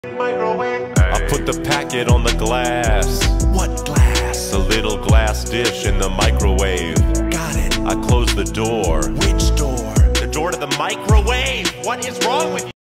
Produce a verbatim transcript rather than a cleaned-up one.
Microwave. I put the packet on the glass. What glass? The little glass dish in the microwave. Got it. I close the door. Which door? The door to the microwave! What is wrong with you?